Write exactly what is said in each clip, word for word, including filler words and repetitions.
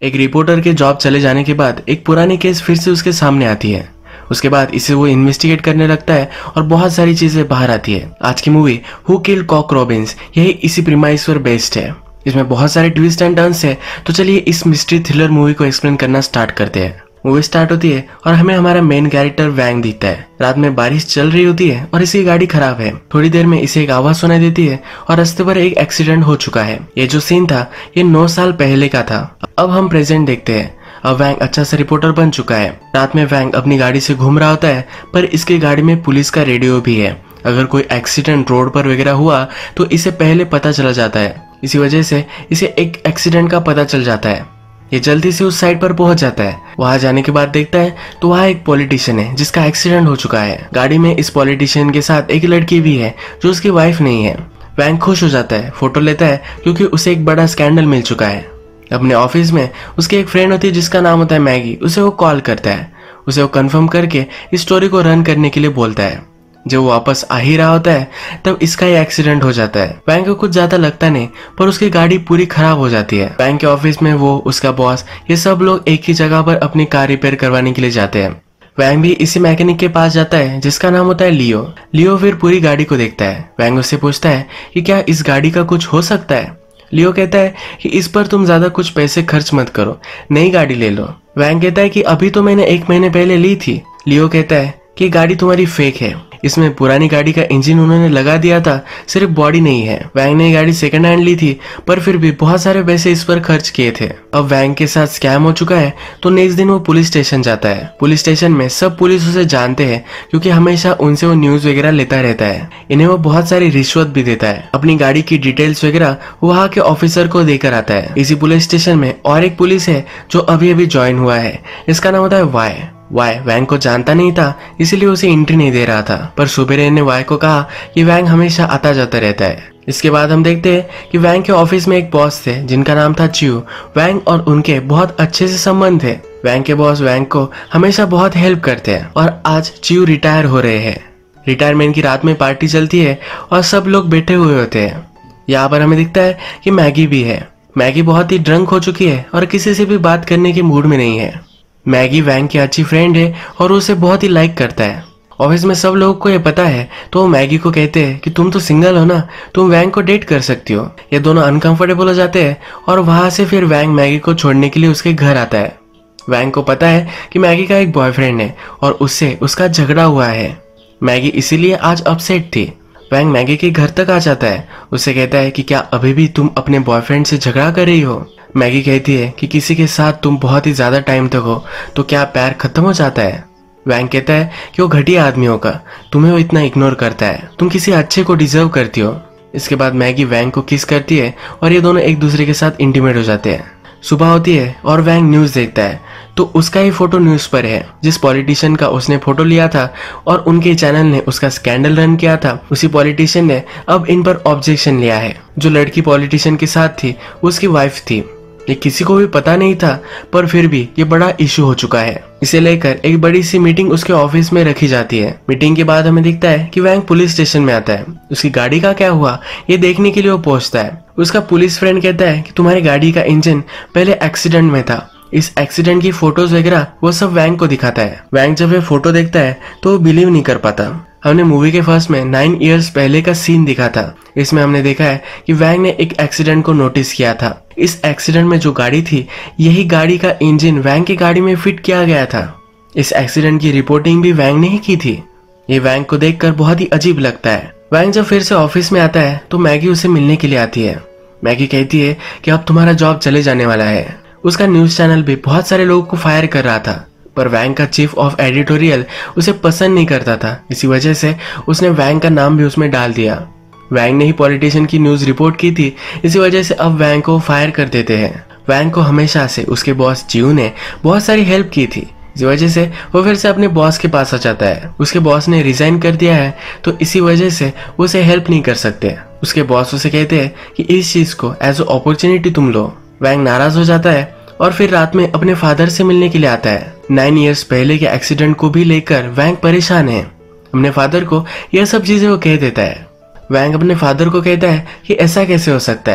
एक रिपोर्टर के जॉब चले जाने के बाद एक पुरानी केस फिर से उसके सामने आती है। उसके बाद इसे वो इन्वेस्टिगेट करने लगता है और बहुत सारी चीजें बाहर आती है। आज की movie who killed cock robins यही इसी प्रीमाइस पर बेस्ड है। इसमें बहुत सारे ट्विस्ट एंड टर्न्स है। तो चलिए इस मिस्ट्री थ्रिलर मूवी को एक्सप्लेन करना स्टार्ट करते हैं। मूवी स्टार्ट होती है और हमें हमारा मेन कैरेक्टर वैंग दिखता है। रात में बारिश चल रही होती है और इसकी गाड़ी खराब है। थोड़ी देर में इसे एक आवाज सुनाई देती है और रास्ते पर एक एक्सीडेंट हो चुका है। ये जो सीन था ये नौ साल पहले का था। अब हम प्रेजेंट देखते हैं। अब वैंग अच्छा सा रिपोर्टर बन चुका है। रात में वैंग अपनी गाड़ी से घूम रहा होता है, पर इसकी गाड़ी में पुलिस का रेडियो भी है। अगर कोई एक्सीडेंट रोड पर वगैरह हुआ तो इसे पहले पता चला जाता है। इसी वजह से इसे एक एक्सीडेंट का पता चल जाता है। ये जल्दी से उस साइड पर पहुंच जाता है। वहां जाने के बाद देखता है तो वहां एक पॉलिटिशियन है जिसका एक्सीडेंट हो चुका है। गाड़ी में इस पॉलिटिशियन के साथ एक लड़की भी है जो उसकी वाइफ नहीं है। वैंग खुश हो जाता है, फोटो लेता है क्योंकि उसे एक बड़ा स्कैंडल मिल चुका है। अपने ऑफिस में उसकी एक फ्रेंड होती है जिसका नाम होता है मैगी। उसे वो कॉल करता है। उसे वो कंफर्म करके इस स्टोरी को रन करने के लिए बोलता है। जब वो वापस आ ही रहा होता है तब इसका ही एक्सीडेंट हो जाता है। वैंग को कुछ ज्यादा लगता नहीं, पर उसकी गाड़ी पूरी खराब हो जाती है। वैंग के ऑफिस में वो, उसका बॉस, ये सब लोग एक ही जगह पर अपनी कार रिपेयर करवाने के लिए जाते हैं। वैंग भी इसी मैकेनिक के पास जाता है जिसका नाम होता है लियो। लियो फिर पूरी गाड़ी को देखता है। वैंग उससे पूछता है कि क्या इस गाड़ी का कुछ हो सकता है। लियो कहता है कि इस पर तुम ज्यादा कुछ पैसे खर्च मत करो, नई गाड़ी ले लो। वैंग कहता है कि अभी तो मैंने एक महीने पहले ली थी। लियो कहता है कि गाड़ी तुम्हारी फेक है, इसमें पुरानी गाड़ी का इंजन उन्होंने लगा दिया था, सिर्फ बॉडी नहीं है। वैंग ने गाड़ी सेकंड हैंड ली थी, पर फिर भी बहुत सारे पैसे इस पर खर्च किए थे। अब वैंग के साथ स्कैम हो चुका है तो नेक्स्ट दिन वो पुलिस स्टेशन जाता है। पुलिस स्टेशन में सब पुलिस उसे जानते हैं क्योंकि हमेशा उनसे वो न्यूज वगैरह लेता रहता है। इन्हें वो बहुत सारी रिश्वत भी देता है। अपनी गाड़ी की डिटेल्स वगैरह वहाँ के ऑफिसर को देकर आता है। इसी पुलिस स्टेशन में और एक पुलिस है जो अभी अभी ज्वाइन हुआ है। इसका नाम होता है वाई। वाई वैंग को जानता नहीं था, इसीलिए उसे एंट्री नहीं दे रहा था। पर सुबेरे ने वाई को कहा कि वैंग हमेशा आता जाता रहता है। इसके बाद हम देखते हैं कि वैंग के ऑफिस में एक बॉस थे जिनका नाम था चियो। वैंग और उनके बहुत अच्छे से संबंध थे। वैंग के बॉस वैंग को हमेशा बहुत हेल्प करते हैं और आज चियो रिटायर हो रहे हैं। रिटायरमेंट की रात में पार्टी चलती है और सब लोग बैठे हुए होते हैं। यहाँ पर हमें दिखता है कि मैगी भी है। मैगी बहुत ही ड्रंक हो चुकी है और किसी से भी बात करने के मूड में नहीं है। मैगी वैंग की अच्छी फ्रेंड है और उसे बहुत ही लाइक करता है। ऑफिस में सब लोगों को ये पता है तो वो मैगी को कहते हैं कि तुम तो सिंगल हो ना, तुम वैंग को डेट कर सकती हो। ये दोनों अनकंफर्टेबल हो जाते हैं और वहां से फिर वैंग मैगी को छोड़ने के लिए उसके घर आता है। वैंग को पता है कि मैगी का एक बॉयफ्रेंड है और उससे उसका झगड़ा हुआ है। मैगी इसीलिए आज अपसेट थी। वैंग मैगी के घर तक आ जाता है। उससे कहता है कि क्या अभी भी तुम अपने बॉयफ्रेंड से झगड़ा कर रही हो। मैगी कहती है कि किसी के साथ तुम बहुत ही ज्यादा टाइम तक हो तो क्या प्यार खत्म हो जाता है। वैंग कहता है कि वो घटिया आदमी होगा, तुम्हें वो इतना इग्नोर करता है, तुम किसी अच्छे को डिजर्व करती हो। इसके बाद मैगी वैंग को किस करती है और ये दोनों एक दूसरे के साथ इंटीमेट हो जाते हैं। सुबह होती है और वैंग न्यूज देखता है तो उसका ही फोटो न्यूज पर है। जिस पॉलिटिशियन का उसने फोटो लिया था और उनके चैनल ने उसका स्कैंडल रन किया था, उसी पॉलिटिशियन ने अब इन पर ऑब्जेक्शन लिया है। जो लड़की पॉलिटिशियन के साथ थी उसकी वाइफ थी। ये किसी को भी पता नहीं था, पर फिर भी ये बड़ा इशू हो चुका है। इसे लेकर एक बड़ी सी मीटिंग उसके ऑफिस में रखी जाती है। मीटिंग के बाद हमें दिखता है कि वैंग पुलिस स्टेशन में आता है। उसकी गाड़ी का क्या हुआ ये देखने के लिए वो पहुंचता है। उसका पुलिस फ्रेंड कहता है कि तुम्हारी गाड़ी का इंजन पहले एक्सीडेंट में था। इस एक्सीडेंट की फोटोज वगैरह वो सब वैंग को दिखाता है। वैंग जब ये फोटो देखता है तो वो बिलीव नहीं कर पाता। हमने मूवी के फर्स्ट में नाइन इयर्स पहले का सीन दिखा था। इसमें हमने देखा है कि वैंग ने एक एक्सीडेंट को नोटिस किया था। इस एक्सीडेंट में जो गाड़ी थी यही गाड़ी का इंजन वैंग की गाड़ी में फिट किया गया था। इस एक्सीडेंट की रिपोर्टिंग भी वैंग ने ही की थी। ये वैंग को देखकर बहुत ही अजीब लगता है। वैंग जब फिर से ऑफिस में आता है तो मैगी उसे मिलने के लिए आती है। मैगी कहती है कि अब तुम्हारा जॉब चले जाने वाला है। उसका न्यूज चैनल भी बहुत सारे लोगों को फायर कर रहा था, पर वैंग का चीफ ऑफ एडिटोरियल उसे पसंद नहीं करता था। इसी वजह से उसने वैंग का नाम भी उसमें डाल दिया। वैंग ने ही पॉलिटिशियन की न्यूज रिपोर्ट की थी, इसी वजह से अब वैंग को फायर कर देते हैं। वैंग को हमेशा से उसके बॉस जियो ने बहुत सारी हेल्प की थी, इसी वजह से वो फिर से अपने बॉस के पास आ जाता है। उसके बॉस ने रिजाइन कर दिया है तो इसी वजह से वो उसे हेल्प नहीं कर सकते। उसके बॉस उसे कहते हैं कि इस चीज को एज अ अपॉर्चुनिटी तुम लो। वैंग नाराज हो जाता है और फिर रात में अपने फादर से मिलने के लिए आता है। नाइन इयर्स पहले के एक्सीडेंट को भी लेकर वैंग परेशान है। अपने फादर को यह सब चीजें वो कह देता है। वैंग अपने फादर को कहता है कि ऐसा कैसे हो सकता है।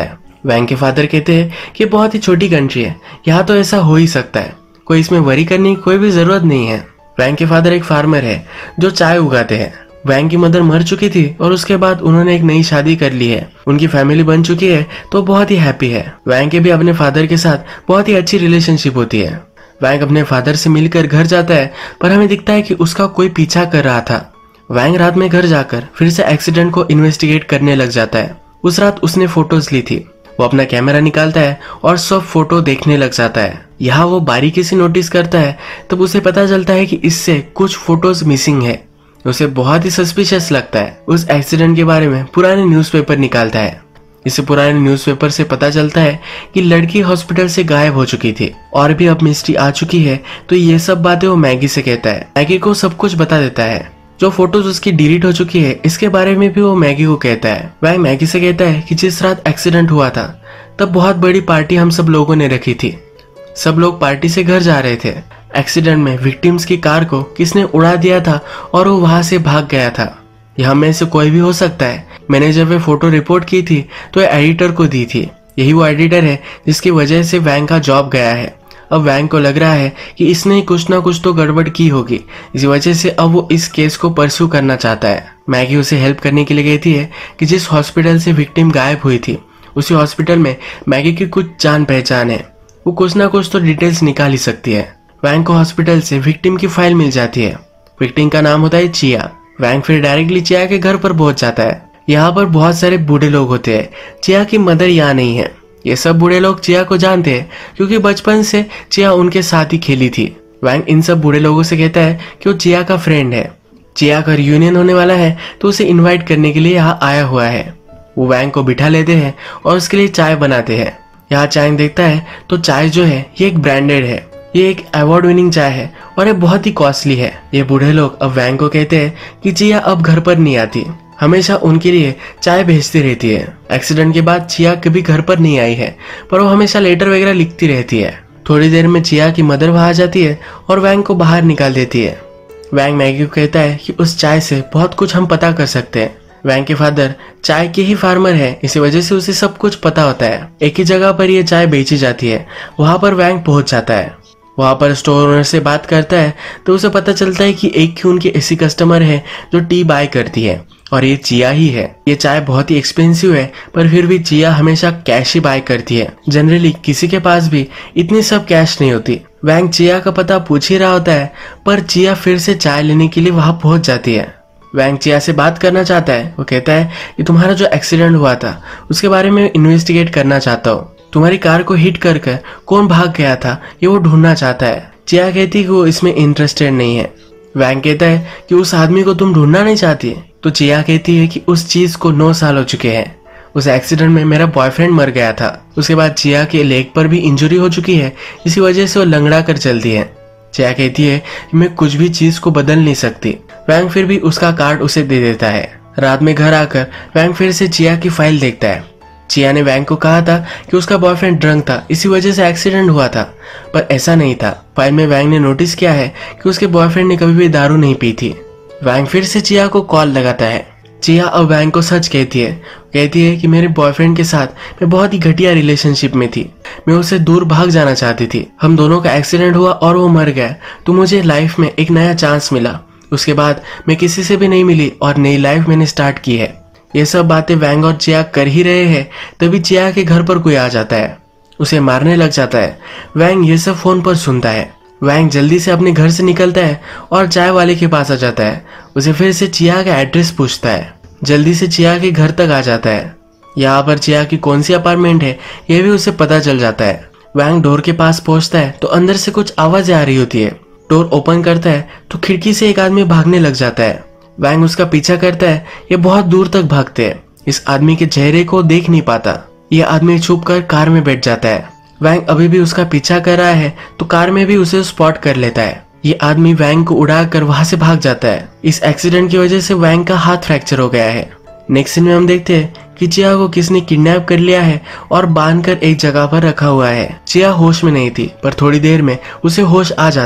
वैंग के फादर कहते हैं कि बहुत ही छोटी कंट्री है, यहाँ तो ऐसा हो ही सकता है, कोई इसमें वरी करने की कोई भी जरूरत नहीं है। वैंग के फादर एक फार्मर है जो चाय उगाते हैं। वैंग की मदर मर चुकी थी और उसके बाद उन्होंने एक नई शादी कर ली है, उनकी फैमिली बन चुकी है, तो बहुत ही हैप्पी है। वैंग के भी अपने फादर के साथ बहुत ही अच्छी रिलेशनशिप होती है। वैंग अपने फादर से मिलकर घर जाता है, पर हमें दिखता है कि उसका कोई पीछा कर रहा था। वैंग रात में घर जाकर फिर से एक्सीडेंट को इन्वेस्टिगेट करने लग जाता है। उस रात उसने फोटोज ली थी। वो अपना कैमरा निकालता है और सब फोटो देखने लग जाता है। यहाँ वो बारीकी से नोटिस करता है, तब उसे पता चलता है कि इससे कुछ फोटोज मिसिंग है। उसे बहुत ही सस्पिशियस लगता है। उस एक्सीडेंट के बारे में पुराने न्यूज़पेपर निकालता है। इसे पुराने न्यूज़पेपर से पता चलता है कि लड़की हॉस्पिटल से गायब हो चुकी थी और भी अब मिस्ट्री आ चुकी है। तो ये सब बातें वो मैगी से कहता है। मैगी को सब कुछ बता देता है। जो फोटोज उसकी डिलीट हो चुकी है इसके बारे में भी वो मैगी को कहता है। वह मैगी से कहता है कि जिस रात एक्सीडेंट हुआ था तब बहुत बड़ी पार्टी हम सब लोगों ने रखी थी। सब लोग पार्टी से घर जा रहे थे। एक्सीडेंट में विक्टिम्स की कार को किसने उड़ा दिया था और वो वहां से भाग गया था। यह में से कोई भी हो सकता है। मैंने जब वे फोटो रिपोर्ट की थी तो एडिटर को दी थी। यही वो एडिटर है जिसकी वजह से वैंग का जॉब गया है। अब वैंग को लग रहा है कि इसने कुछ ना कुछ तो गड़बड़ की होगी, इसी वजह से अब वो इस केस को परस्यू करना चाहता है। मैगी उसे हेल्प करने के लिए कहती है कि जिस हॉस्पिटल से विक्टिम गायब हुई थी उसी हॉस्पिटल में मैगी की कुछ जान पहचान है, वो कुछ ना कुछ तो डिटेल्स निकाल ही सकती है। वैंग को हॉस्पिटल से विक्टिम की फाइल मिल जाती है। विक्टिम का नाम होता है चिया। वैंग फिर डायरेक्टली चिया के घर पर पहुंच जाता है। यहाँ पर बहुत सारे बूढ़े लोग होते हैं। चिया की मदर यहाँ नहीं है। ये सब बूढ़े लोग चिया को जानते हैं क्योंकि बचपन से चिया उनके साथ ही खेली थी। वैंग इन सब बूढ़े लोगों से कहता है कि वो चिया का फ्रेंड है। चिया का रियूनियन होने वाला है तो उसे इनवाइट करने के लिए यहाँ आया हुआ है। वो वैंग को बिठा लेते हैं और उसके लिए चाय बनाते हैं। यहाँ चाय देखता है तो चाय जो है ये एक ब्रांडेड है। ये एक अवार्ड विनिंग चाय है और ये बहुत ही कॉस्टली है। ये बूढ़े लोग अब वैंग को कहते हैं कि चिया अब घर पर नहीं आती, हमेशा उनके लिए चाय भेजती रहती है। एक्सीडेंट के बाद चिया कभी घर पर नहीं आई है, पर वो हमेशा लेटर वगैरह लिखती रहती है। थोड़ी देर में चिया की मदर वहां आ जाती है और वैंग को बाहर निकाल देती है। वैंग मैगी को कहता है कि उस चाय से बहुत कुछ हम पता कर सकते हैं। वैंग के फादर चाय के ही फार्मर है, इसी वजह से उसे सब कुछ पता होता है। एक ही जगह पर ये चाय बेची जाती है, वहां पर वैंग पहुंच जाता है। वहां पर स्टोर ओनर से बात करता है तो उसे पता चलता है कि एक ही उनकी ऐसी कस्टमर है जो टी बाय करती है और ये चिया ही है। ये चाय बहुत ही एक्सपेंसिव है, पर फिर भी चिया हमेशा कैश ही बाय करती है। जनरली किसी के पास भी इतनी सब कैश नहीं होती। वैंग चिया का पता पूछ ही रहा होता है, पर चिया फिर से चाय लेने के लिए वहां पहुंच जाती है। वैंग चिया से बात करना चाहता है। वो कहता है कि तुम्हारा जो एक्सीडेंट हुआ था उसके बारे में इन्वेस्टिगेट करना चाहता हूँ। तुम्हारी कार को हिट कर कर कौन भाग गया था ये वो ढूंढना चाहता है। चिया कहती कि वो इसमें इंटरेस्टेड नहीं है। वैंग कहता है कि उस आदमी को तुम ढूंढना नहीं चाहती, तो चिया कहती है कि उस चीज को नौ साल हो चुके हैं। उस एक्सीडेंट में मेरा बॉयफ्रेंड मर गया था। उसके बाद चिया के लेग पर भी इंजरी हो चुकी है, इसी वजह से वो लंगड़ा कर चलती है। चिया कहती है कि मैं कुछ भी चीज को बदल नहीं सकती। वैंग फिर भी उसका कार्ड उसे दे देता है। रात में घर आकर वैंग फिर से चिया की फाइल देखता है। चिया ने वैंग को कहा था कि उसका बॉयफ्रेंड ड्रंक था, इसी वजह से एक्सीडेंट हुआ था, पर ऐसा नहीं था। फाइल में वैंग ने नोटिस किया है कि उसके बॉयफ्रेंड ने कभी भी दारू नहीं पी थी। वैंग फिर से चिया को कॉल लगाता है। चिया अब वैंग को सच कहती है। कहती है कि मेरे बॉयफ्रेंड के साथ मैं बहुत ही घटिया रिलेशनशिप में थी। मैं उससे दूर भाग जाना चाहती थी। हम दोनों का एक्सीडेंट हुआ और वो मर गया, तो मुझे लाइफ में एक नया चांस मिला। उसके बाद मैं किसी से भी नहीं मिली और नई लाइफ मैंने स्टार्ट की है। ये सब बातें वैंग और चिया कर ही रहे हैं, तभी चिया के घर पर कोई आ जाता है, उसे मारने लग जाता है। वैंग ये सब फोन पर सुनता है। वैंग जल्दी से अपने घर से निकलता है और चाय वाले के पास आ जाता है। उसे फिर से चिया का एड्रेस पूछता है। जल्दी से चिया के घर तक आ जाता है। यहाँ पर चिया की कौन सी अपार्टमेंट है ये भी उसे पता चल जाता है। वैंग डोर के पास पहुंचता है तो अंदर से कुछ आवाजें आ रही होती है। डोर ओपन करता है तो खिड़की से एक आदमी भागने लग जाता है। वैंग उसका पीछा करता है। ये बहुत दूर तक भागते हैं। इस आदमी के चेहरे को देख नहीं पाता। ये आदमी छुप कर कार में बैठ जाता है। वैंग अभी भी उसका पीछा कर रहा है तो कार में भी उसे स्पॉट कर लेता है। ये आदमी वैंग को उड़ा कर वहां से भाग जाता है। इस एक्सीडेंट की वजह से वैंग का हाथ फ्रैक्चर हो गया है। नेक्स्ट सीन में हम देखते हैं कि चिया को किसने किडनैप कर लिया है और बांधकर एक जगह पर रखा हुआ है। चिया होश में नहीं थी, पर थोड़ी देर में उसे होश आ जाता है।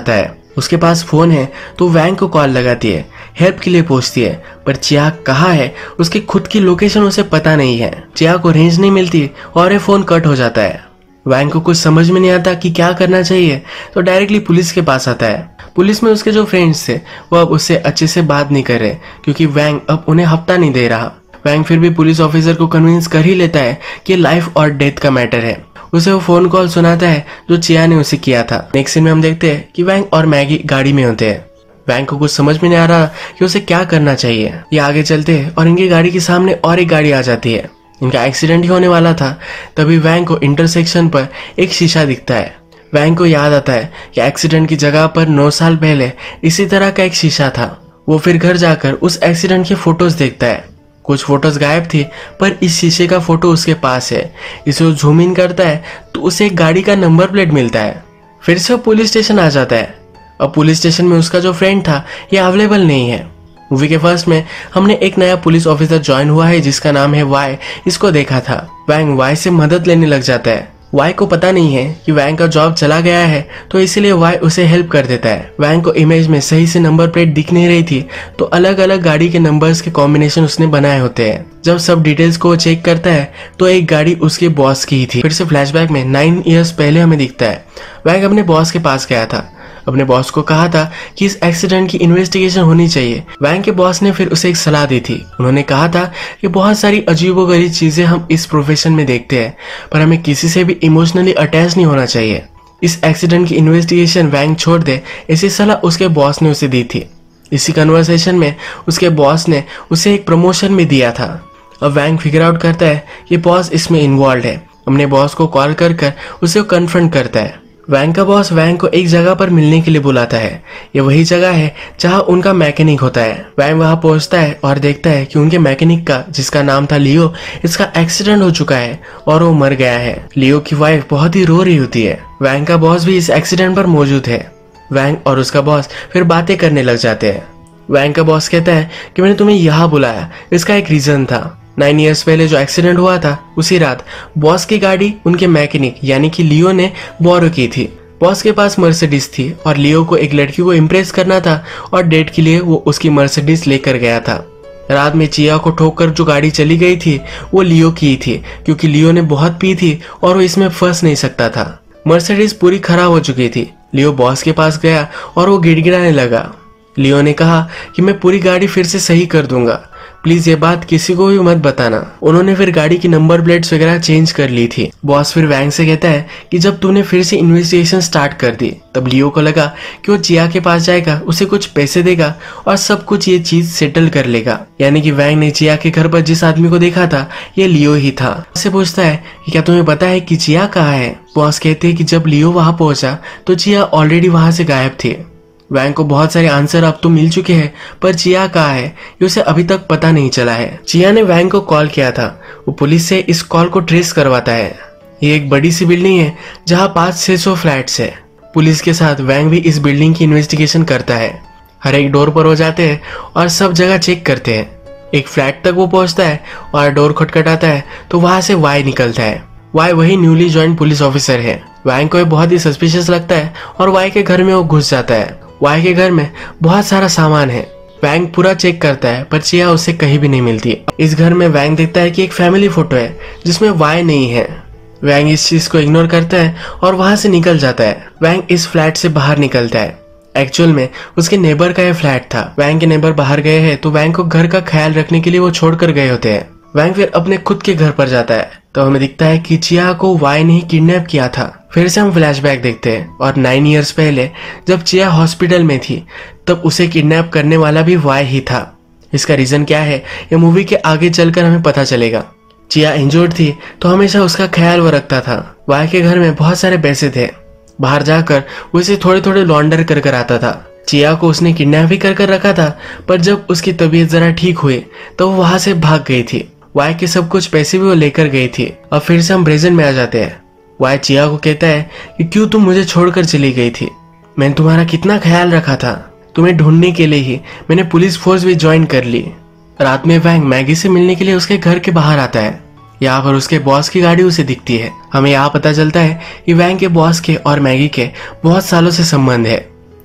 उसके पास फोन है तो वैंग को कॉल लगाती है, हेल्प के लिए पूछती है, पर चिया कहाँ है उसकी खुद की लोकेशन उसे पता नहीं है। चिया को रेंज नहीं मिलती और ये फोन कट हो जाता है। वैंग को कुछ समझ में नहीं आता कि क्या करना चाहिए, तो डायरेक्टली पुलिस के पास आता है। पुलिस में उसके जो फ्रेंड्स थे वो अब उससे अच्छे से बात नहीं कर रहे क्योंकि वैंग अब उन्हें हफ्ता नहीं दे रहा। वैंग फिर भी पुलिस ऑफिसर को कन्विंस कर ही लेता है कि लाइफ और डेथ का मैटर है। उसे वो फोन कॉल सुनाता है जो चिया ने उसे किया था। नेक्स्ट सीन में हम देखते हैं कि वैंग और मैगी गाड़ी में होते हैं। वैंग को कुछ समझ में नहीं आ रहा कि उसे क्या करना चाहिए। ये आगे चलते हैं और इनकी गाड़ी के सामने और एक गाड़ी आ जाती है। इनका एक्सीडेंट ही होने वाला था। तभी वैंग को इंटरसेक्शन पर एक शीशा दिखता है। वैंग को याद आता है कि एक्सीडेंट की जगह पर नौ साल पहले इसी तरह का एक शीशा था। वो फिर घर जाकर उस एक्सीडेंट की फोटोज देखता है। कुछ फोटोज गायब थी पर इस शीशे का फोटो उसके पास है। इसे वो जूम इन करता है तो उसे एक गाड़ी का नंबर प्लेट मिलता है। फिर से वो पुलिस स्टेशन आ जाता है। अब पुलिस स्टेशन में उसका जो फ्रेंड था ये अवेलेबल नहीं है। मूवी के फर्स्ट में हमने एक नया पुलिस ऑफिसर ज्वाइन हुआ है जिसका नाम है वाई, इसको देखा था। वैंग वाई से मदद लेने लग जाता है। वाई को पता नहीं है कि वैंग का जॉब चला गया है तो इसलिए वाई उसे हेल्प कर देता है। वैंग को इमेज में सही से नंबर प्लेट दिख नहीं रही थी तो अलग अलग गाड़ी के नंबर्स के कॉम्बिनेशन उसने बनाए होते हैं। जब सब डिटेल्स को चेक करता है तो एक गाड़ी उसके बॉस की ही थी। फिर से फ्लैशबैक में नाइन इयर्स पहले हमें दिखता है वैंग अपने बॉस के पास गया था। अपने बॉस को कहा था कि इस एक्सीडेंट की इन्वेस्टिगेशन होनी चाहिए। वैंग के बॉस ने फिर उसे एक सलाह दी थी। उन्होंने कहा था कि बहुत सारी अजीबोगरीब चीजें हम इस प्रोफेशन में देखते हैं पर हमें किसी से भी इमोशनली अटैच नहीं होना चाहिए। इस एक्सीडेंट की इन्वेस्टिगेशन वैंग छोड़ दे, ऐसी सलाह उसके बॉस ने उसे दी थी। इसी कन्वर्सेशन में उसके बॉस ने उसे एक प्रमोशन भी दिया था। अब वैंग फिगर आउट करता है कि बॉस इसमें इन्वॉल्व है। अपने बॉस को कॉल कर कर उसे कन्फ्रंट करता है। वैंग का बॉस वैंग को एक जगह पर मिलने के लिए बुलाता है। ये वही जगह है जहां उनका मैकेनिक होता है। वैंग वहां पहुंचता है और देखता है कि उनके मैकेनिक का, जिसका नाम था लियो, इसका एक्सीडेंट हो चुका है और वो मर गया है। लियो की वाइफ बहुत ही रो रही होती है। वैंग का बॉस भी इस एक्सीडेंट पर मौजूद है। वैंग और उसका बॉस फिर बातें करने लग जाते हैं। वैंग का बॉस कहता है कि मैंने तुम्हें यहाँ बुलाया, इसका एक रीजन था। नाइन इयर्स पहले जो एक्सीडेंट हुआ था उसी रात बॉस की गाड़ी उनके मैकेनिक यानी कि लियो ने बोरो की थी। बॉस के पास मर्सिडीज थी और लियो को एक लड़की को इम्प्रेस करना था और डेट के लिए वो उसकी मर्सिडीज लेकर गया था। रात में चिया को ठोककर जो गाड़ी चली गई थी वो लियो की थी क्योंकि लियो ने बहुत पी थी और वो इसमें फंस नहीं सकता था। मर्सिडीज पूरी खराब हो चुकी थी। लियो बॉस के पास गया और वो गिड़गिड़ाने लगा। लियो ने कहा कि मैं पूरी गाड़ी फिर से सही कर दूंगा, प्लीज ये बात किसी को भी मत बताना। उन्होंने फिर गाड़ी की नंबर प्लेट्स वगैरह चेंज कर ली थी। बॉस फिर वैंग से कहता है कि जब तूने फिर से इन्वेस्टिगेशन स्टार्ट कर दी तब लियो को लगा कि वो चिया के पास जाएगा, उसे कुछ पैसे देगा और सब कुछ ये चीज सेटल कर लेगा। यानी कि वैंग ने चिया के घर पर जिस आदमी को देखा था ये लियो ही था। उससे पूछता है कि क्या तुम्हें पता है कि चिया कहाँ है। बॉस कहते हैं कि जब लियो वहां पहुंचा तो चिया ऑलरेडी वहां से गायब थी। वैंग को बहुत सारे आंसर अब तो मिल चुके हैं पर चिया कहाँ है ये उसे अभी तक पता नहीं चला है। चिया ने वैंग को कॉल किया था। वो पुलिस से इस कॉल को ट्रेस करवाता है। ये एक बड़ी सी बिल्डिंग है जहाँ पाँच छह सौ फ्लैट्स है। पुलिस के साथ वैंग भी इस बिल्डिंग की इन्वेस्टिगेशन करता है। हर एक डोर पर वो जाते हैं और सब जगह चेक करते हैं। एक फ्लैट तक वो पहुंचता है और डोर खटखटाता है तो वहां से वाई निकलता है। वाई वही न्यूली ज्वाइन पुलिस ऑफिसर है। वैंग को बहुत ही सस्पिशियस लगता है और वाई के घर में वो घुस जाता है। वाई के घर में बहुत सारा सामान है। वैंग पूरा चेक करता है पर चिया उससे कहीं भी नहीं मिलती। इस घर में वैंग देखता है कि एक फैमिली फोटो है जिसमें वाई नहीं है। वैंग इस चीज को इग्नोर करता है और वहां से निकल जाता है। वैंग इस फ्लैट से बाहर निकलता है। एक्चुअल में उसके नेबर का ये फ्लैट था। वैंग के नेबर बाहर गए हैं तो वैंग को घर का ख्याल रखने के लिए वो छोड़कर गए होते हैं। वैंग फिर अपने खुद के घर पर जाता है तो हमें दिखता है कि चिया को वाई ने ही किडनैप किया था। फिर से हम फ्लैशबैक देखते हैं और नाइन इयर्स पहले जब चिया हॉस्पिटल में थी तब उसे किडनैप करने वाला भी वाई ही था। इसका रीजन क्या है ये मूवी के आगे चलकर हमें पता चलेगा। चिया इंजर्ड थी तो हमेशा उसका ख्याल वो रखता था। वाई के घर में बहुत सारे पैसे थे। बाहर जाकर वो इसे थोड़े थोड़े लॉन्डर कर कर आता था। चिया को उसने किडनैप भी कर कर रखा था पर जब उसकी तबीयत जरा ठीक हुई तो वो वहां से भाग गई थी। वाई के सब कुछ पैसे भी वो लेकर गई थी। अब फिर से हम प्रेजेंट में आ जाते हैं। वाई चिया को कहता है कि क्यों तुम मुझे छोड़कर चली गई थी। मैंने तुम्हारा कितना ख्याल रखा था। तुम्हें ढूंढने के लिए ही मैंने पुलिस फोर्स भी ज्वाइन कर ली। रात में वैंग मैगी से मिलने के लिए उसके घर के बाहर आता है। यहाँ पर उसके बॉस की गाड़ी उसे दिखती है। हमें यहाँ पता चलता है कि वैंग के बॉस के और मैगी के बहुत सालों से संबंध है।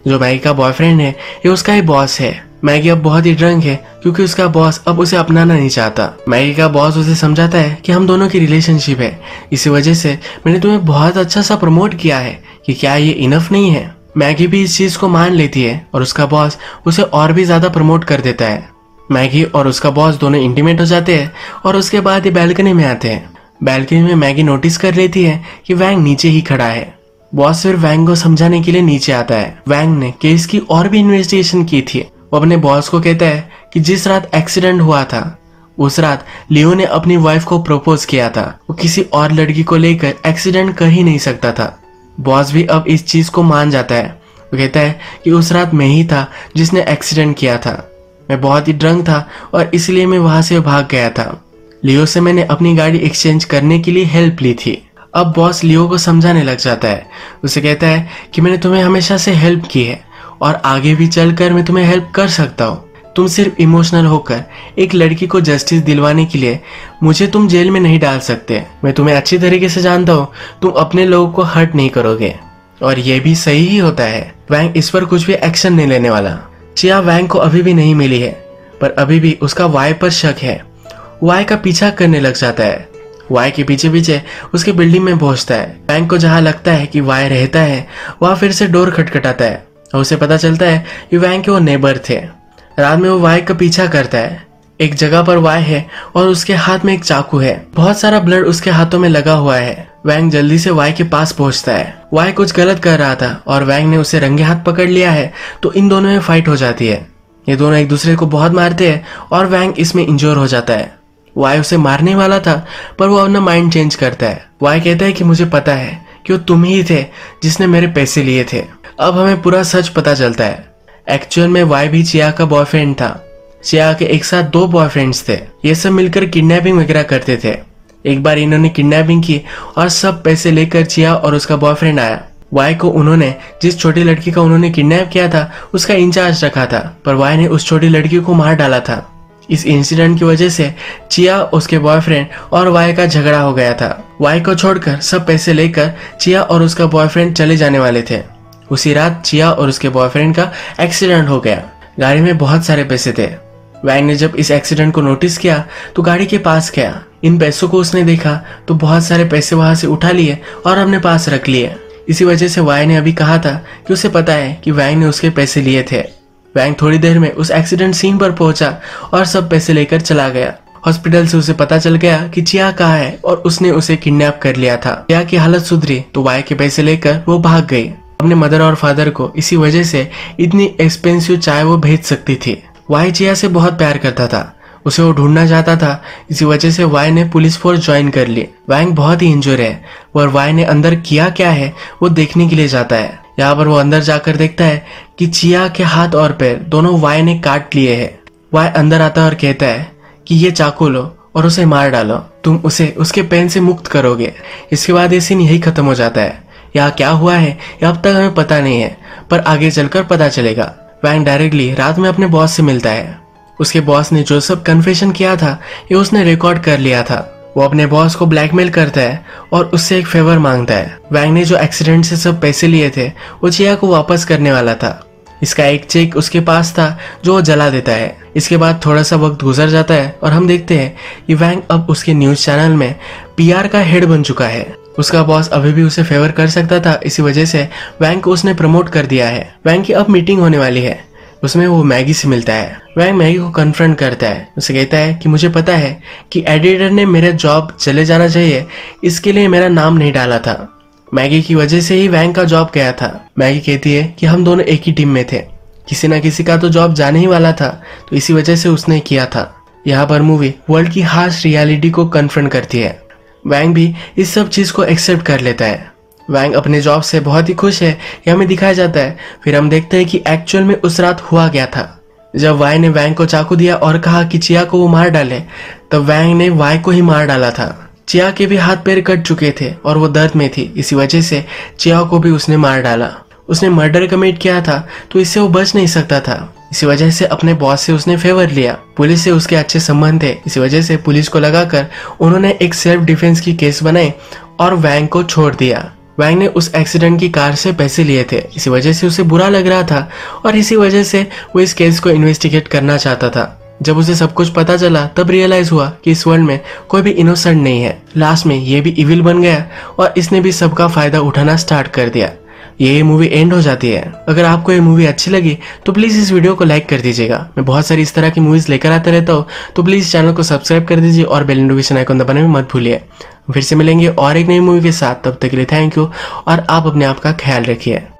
जो मैगी का बॉयफ्रेंड है ये उसका ही बॉस है। मैगी अब बहुत ही ड्रंक है क्योंकि उसका बॉस अब उसे अपनाना नहीं चाहता। मैगी का बॉस उसे समझाता है कि हम दोनों की रिलेशनशिप है, इसी वजह से मैंने तुम्हें बहुत अच्छा सा प्रमोट किया है कि क्या ये इनफ नहीं है। मैगी भी इस चीज को मान लेती है और उसका बॉस उसे और भी ज्यादा प्रमोट कर देता है। मैगी और उसका बॉस दोनों इंटीमेट हो जाते हैं और उसके बाद ये बैल्कनी में आते हैं। बैल्कनी में मैगी नोटिस कर लेती है कि वैंग नीचे ही खड़ा है। बॉस फिर वैंग को समझाने के लिए नीचे आता है। वैंग ने केस की और भी इन्वेस्टिगेशन की थी। वो अपने बॉस को कहता है कि जिस रात एक्सीडेंट हुआ था उस रात लियो ने अपनी वाइफ को प्रपोज किया था। वो किसी और लड़की को लेकर एक्सीडेंट कर ही नहीं सकता था। बॉस भी अब इस चीज को मान जाता है। वो कहता है कि उस रात मैं ही था जिसने एक्सीडेंट किया था। मैं बहुत ही ड्रंक था और इसलिए मैं वहां से भाग गया था। लियो से मैंने अपनी गाड़ी एक्सचेंज करने के लिए हेल्प ली थी। अब बॉस लियो को समझाने लग जाता है। उसे कहता है कि मैंने तुम्हें हमेशा से हेल्प की है और आगे भी चलकर मैं तुम्हें हेल्प कर सकता हूँ। तुम सिर्फ इमोशनल होकर एक लड़की को जस्टिस दिलवाने के लिए मुझे तुम जेल में नहीं डाल सकते। मैं तुम्हें अच्छी तरीके से जानता हूँ, तुम अपने लोगों को हर्ट नहीं करोगे और ये भी सही ही होता है। वैंग इस पर कुछ भी एक्शन नहीं लेने वाला। चिया वैंग को अभी भी नहीं मिली है पर अभी भी उसका वाई पर शक है। वाई का पीछा करने लग जाता है। वाई के पीछे पीछे उसके बिल्डिंग में पहुंचता है। वैंग को जहां लगता है कि वाई रहता है वहां फिर से डोर खटखटाता है और उसे पता चलता है कि वैंग के वो नेबर थे। रात में वो वाई का पीछा करता है। एक जगह पर वाई है और उसके हाथ में एक चाकू है। बहुत सारा ब्लड उसके हाथों में लगा हुआ है। वैंग जल्दी से वाई के पास पहुंचता है। वाई कुछ गलत कर रहा था और वैंग ने उसे रंगे हाथ पकड़ लिया है तो इन दोनों में फाइट हो जाती है। ये दोनों एक दूसरे को बहुत मारते हैं और वैंग इसमें इंजोर हो जाता है। वाई उसे मारने वाला था पर वो अपना माइंड चेंज करता है। वाई कहता है कि मुझे पता है कि वो तुम ही थे जिसने मेरे पैसे लिए थे। अब हमें पूरा सच पता चलता है। एक्चुअल में वाई भी चिया का बॉयफ्रेंड था। चिया के एक साथ दो बॉयफ्रेंड्स थे। ये सब मिलकर किडनैपिंग वगैरह करते थे। एक बार इन्होंने किडनैपिंग की और सब पैसे लेकर चिया और उसका बॉयफ्रेंड आया। वाई को उन्होंने जिस छोटी लड़की का उन्होंने किडनैप किया था उसका इंचार्ज रखा था पर वाई ने उस छोटी लड़की को मार डाला था। इस इंसिडेंट की वजह से चिया, उसके बॉयफ्रेंड और वाई का झगड़ा हो गया था। वाई को छोड़कर सब पैसे लेकर चिया और उसका बॉयफ्रेंड चले जाने वाले थे। उसी रात चिया और उसके बॉयफ्रेंड का एक्सीडेंट हो गया। गाड़ी में बहुत सारे पैसे थे। वैंग ने जब इस एक्सीडेंट को नोटिस किया तो गाड़ी के पास गया। इन पैसों को उसने देखा तो बहुत सारे पैसे वहां से उठा लिए और अपने पास रख लिए। इसी वजह से वाई ने अभी कहा था कि उसे पता है कि वैंग ने उसके पैसे लिए थे। वैंग थोड़ी देर में उस एक्सीडेंट सीन पर पहुंचा और सब पैसे लेकर चला गया। हॉस्पिटल से उसे पता चल गया कि चिया कहाँ है और उसने उसे किडनैप कर लिया था। चिया की हालत सुधरी तो वाई के पैसे लेकर वो भाग गई। अपने मदर और फादर को इसी वजह से इतनी एक्सपेंसिव चाय वो भेज सकती थी। वाई चिया से बहुत प्यार करता था, उसे वो ढूंढना चाहता था। इसी वजह से वाई ने पुलिस फोर्स ज्वाइन कर ली। वैंग बहुत ही इंजोर है और वाई ने अंदर किया क्या है वो देखने के लिए जाता है। यहाँ पर वो अंदर जाकर देखता है कि चिया के हाथ और पैर दोनों वाई ने काट लिए हैं। वाई अंदर आता है और कहता है कि ये चाकू लो और उसे मार डालो, तुम उसे उसके पेन से मुक्त करोगे। इसके बाद ये सीन यही खत्म हो जाता है। यहाँ क्या हुआ है ये अब तक हमें पता नहीं है पर आगे चलकर पता चलेगा। वैंग डायरेक्टली रात में अपने बॉस से मिलता है। उसके बॉस ने जो सब कन्फेशन किया था ये उसने रिकॉर्ड कर लिया था। वो अपने बॉस को ब्लैकमेल करता है और उससे एक फेवर मांगता है। वैंग ने जो एक्सीडेंट से सब पैसे लिए थे वो चिया को वापस करने वाला था। इसका एक चेक उसके पास था जो वो जला देता है। इसके बाद थोड़ा सा वक्त गुजर जाता है और हम देखते हैं कि वैंग अब उसके न्यूज चैनल में पीआर का हेड बन चुका है। उसका बॉस अभी भी उसे फेवर कर सकता था, इसी वजह से वैंग को उसने प्रमोट कर दिया है। वैंग की अब मीटिंग होने वाली है, उसमें वो मैगी से मिलता है। वैंग मैगी को कन्फ्रंट करता है। उसे कहता है कि मुझे पता है कि एडिटर ने मेरा जॉब चले जाना चाहिए, इसके लिए मेरा नाम नहीं डाला था। मैगी की वजह से ही वैंग का जॉब गया था। मैगी कहती है कि हम दोनों एक ही टीम में थे, किसी ना किसी का तो जॉब जाने ही वाला था, तो इसी वजह से उसने किया था। यहाँ पर मूवी वर्ल्ड की हार्श रियलिटी को कन्फ्रंट करती है। वैंग भी इस सब चीज को एक्सेप्ट कर लेता है। वैंग अपने जॉब से बहुत ही खुश है, ये हमें दिखाया जाता है। फिर हम देखते हैं कि एक्चुअल में उस रात हुआ गया था। जब वाई ने वैंग को चाकू दिया और कहा कि चिया को वो मार डाले, तब वैंग ने वाई को ही मार डाला था। चिया के भी हाथ पैर कट चुके थे और वो दर्द में थी, इसी वजह से चिया को भी उसने मार डाला। उसने मर्डर कमिट किया था तो इससे वो बच नहीं सकता था, इसी वजह से अपने बॉस से उसने फेवर लिया। पुलिस से उसके अच्छे संबंध थे, इसी वजह से पुलिस को लगाकर उन्होंने एक सेल्फ डिफेंस की केस बनाई और वैंग को छोड़ दिया। वैंग ने उस एक्सीडेंट की कार से पैसे लिए थे, इसी वजह से उसे बुरा लग रहा था और इसी वजह से वो इस केस को इन्वेस्टिगेट करना चाहता था। जब उसे सब कुछ पता चला तब रियलाइज हुआ कि इस वर्ल्ड में कोई भी इनोसेंट नहीं है। लास्ट में ये भी इविल बन गया और इसने भी सबका फायदा उठाना स्टार्ट कर दिया। ये मूवी एंड हो जाती है। अगर आपको ये मूवी अच्छी लगी तो प्लीज इस वीडियो को लाइक कर दीजिएगा। मैं बहुत सारी इस तरह की मूवीज लेकर आता रहता हूँ, तो प्लीज चैनल को सब्सक्राइब कर दीजिए और बेल नोटिफिकेशन आइकन दबाना भी मत भूलिए। फिर से मिलेंगे और एक नई मूवी के साथ, तब तक के लिए थैंक यू और आप अपने आप का ख्याल रखिए।